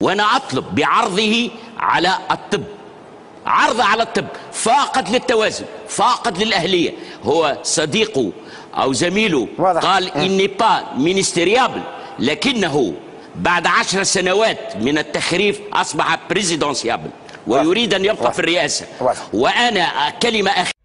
وأنا أطلب بعرضه على الطب، عرض على الطب فاقد للتوازن، فاقد للأهلية. هو صديقه أو زميله قال إني با مينستريابل، لكنه بعد 10 سنوات من التخريف أصبح بريزيدونسيابل ويريد أن يبقى في الرئاسة. وأنا كلمة أخيرة